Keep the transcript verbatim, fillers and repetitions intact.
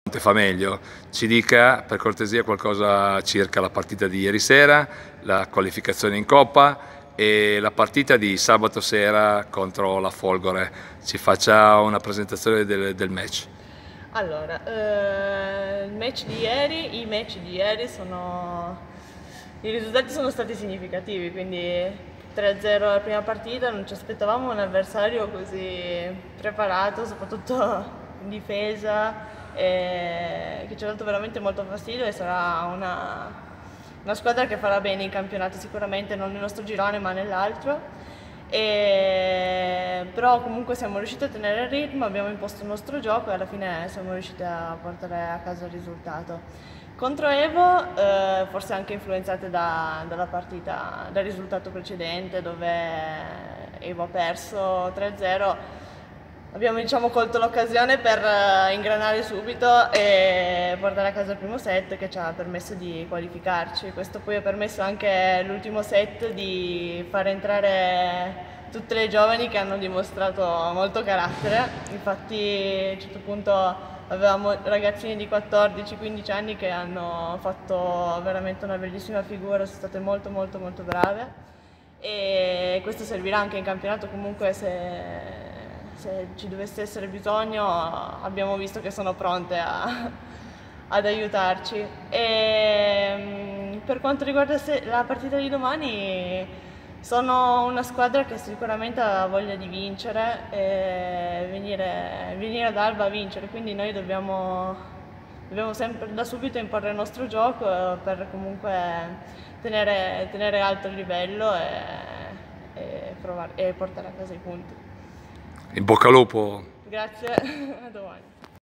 Fa meglio, ci dica per cortesia qualcosa circa la partita di ieri sera, la qualificazione in Coppa e la partita di sabato sera contro la Folgore. Ci faccia una presentazione del, del match. Allora, eh, il match di ieri, i match di ieri sono, i risultati sono stati significativi, quindi tre a zero la prima partita, non ci aspettavamo un avversario così preparato, soprattutto in difesa, e che ci ha dato veramente molto fastidio e sarà una, una squadra che farà bene in campionato sicuramente, non nel nostro girone ma nell'altro. E... però comunque siamo riusciti a tenere il ritmo, abbiamo imposto il nostro gioco e alla fine siamo riusciti a portare a casa il risultato. Contro Evo, eh, forse anche influenzate da, dalla partita, dal risultato precedente dove Evo ha perso tre a zero, abbiamo diciamo, colto l'occasione per ingranare subito e portare a casa il primo set che ci ha permesso di qualificarci. Questo poi ha permesso anche l'ultimo set di far entrare tutte le giovani che hanno dimostrato molto carattere. Infatti a un certo punto avevamo ragazzini di quattordici quindici anni che hanno fatto veramente una bellissima figura, sono state molto molto molto brave e questo servirà anche in campionato comunque se... se ci dovesse essere bisogno abbiamo visto che sono pronte a, ad aiutarci. E, per quanto riguarda la partita di domani, sono una squadra che sicuramente ha voglia di vincere e venire, venire ad Alba a vincere, quindi noi dobbiamo, dobbiamo sempre da subito imporre il nostro gioco per comunque tenere, tenere alto il livello e, e, provare, e portare a casa i punti. In bocca al lupo! Grazie, a domani.